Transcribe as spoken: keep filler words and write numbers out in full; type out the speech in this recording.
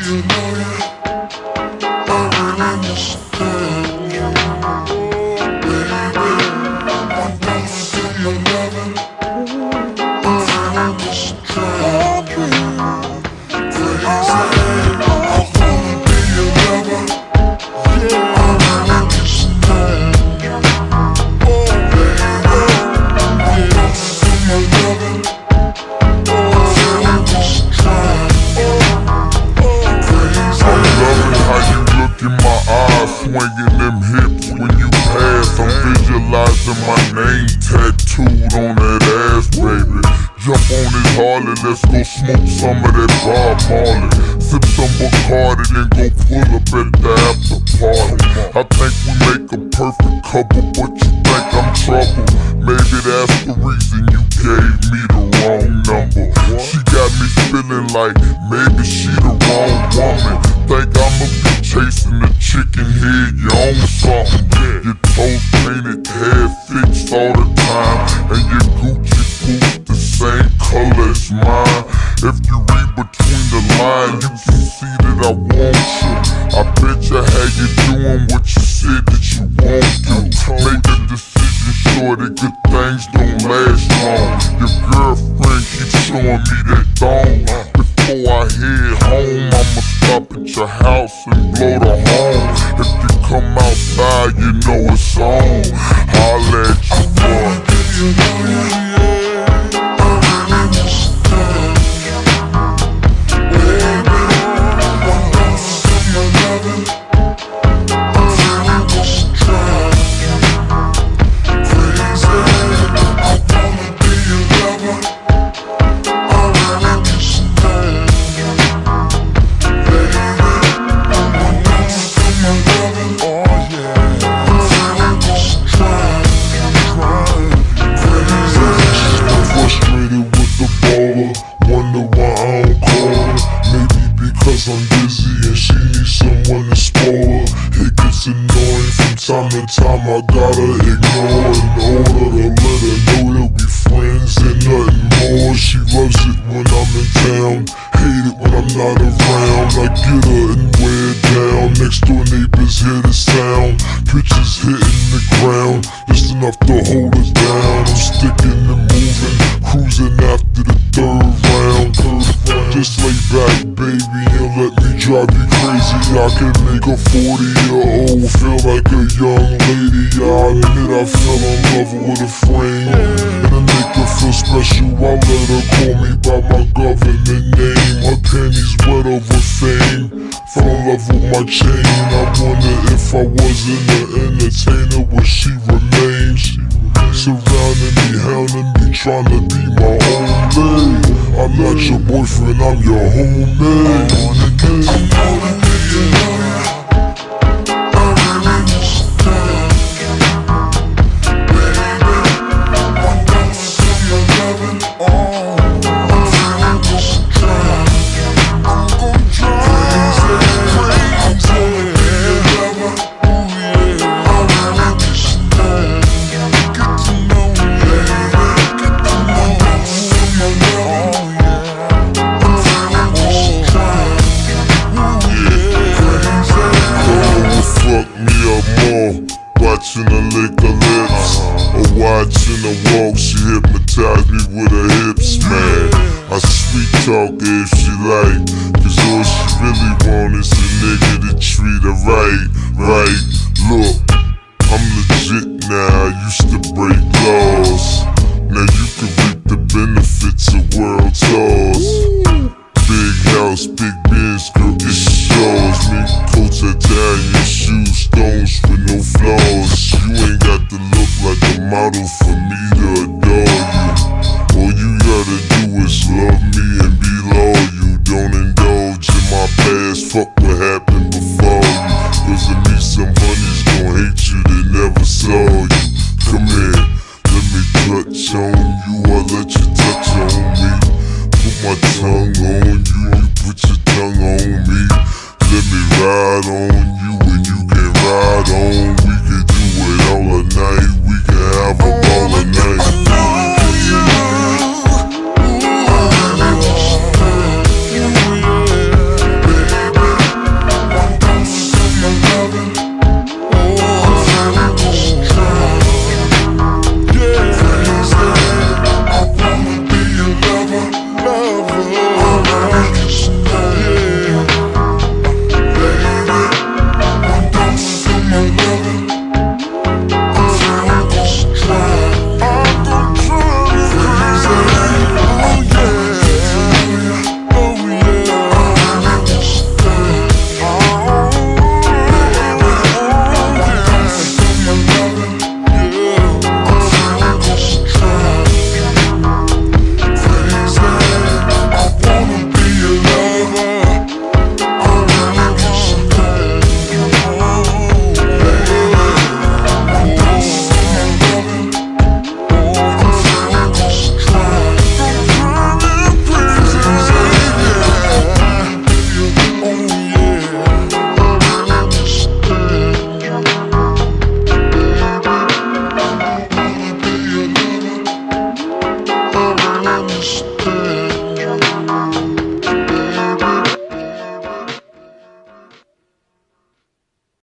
you know you, I really understand you, baby. I'm down to your loving, I'm feeling distracted, crazy. I wanna be your lover, I really understand you, baby. I'm down to your loving, I'm feeling distracted. In my eyes, swinging them hips when you pass. I'm visualizing my name tattooed on that ass, baby. Jump on this Harley, let's go smoke some of that Bob Marley. Sip some Bacardi, then go pull up at the after party. I think we make a perfect couple, but you think I'm trouble. Maybe that's the reason you gave me the wrong number. She got me feeling like maybe she the wrong woman. Think I'ma be chasing the chicken head, you own something. Your toes painted, hair fixed all the time, and your Gucci boots the same color as mine. If you read between the lines, you can see that I want you. I bet you how you doing what you said that you won't do. Make the decision sure that good things don't last long. Your girlfriend keeps showing me that thong. Before I head home, I'ma stop at your house and blow the horn. If you come outside, you know it's on. Holla at you, boy. You know you, I really understand you, baby. I'm down to your loving, I'm feeling distracted, crazy. I wanna be your lover, I really understand you, baby. I'm down to your loving, oh yeah, I'm feeling distracted, frustrated with the baller, wonder why I don't call her. Maybe because I'm busy and she needs someone to spoil her. It gets annoying from time to time, I gotta ignore in order to let her know that we friends and nothing more. She loves it when I'm in town, hate it when I'm not around. I get her and wear it down, next door neighbors hear the sound. Pitches hitting the ground, just enough to hold us down. I'm sticking and moving, cruising after the third round. Just lay back, baby, and let me drive you crazy. I can make a forty year old feel like a young lady. I admit I fell in love with a frame, and to make her feel special, I let her call me by my government name. Her panties wet over fame, fell in love with my chain. I wonder if I wasn't an entertainer, would she remain? Surrounding me, hounding me, trying to be my own lady. I'm not your boyfriend, I'm your homie. I wanna get I wanna be your lover, I really understand you, baby. I'm down to your loving, oh, I'm feeling distracted, I'm gon' drive crazy. I wanna be your lover, oh yeah, I really understand you. Get to know me, baby, get to know me. I'm down to your loving, fuck me up more, watching her lick her lips, or watching her walk. She hypnotized me with her hips, man. I sweet talk her if she like, cause all she really want is a nigga to treat her right, right. Look, I'm legit now, I used to break laws. Now you can reap the benefits of world tours. Big house, big Benz, girl, it's yours. Mink coats, Italian shoes, stones with no flaws. You ain't got to look like a model for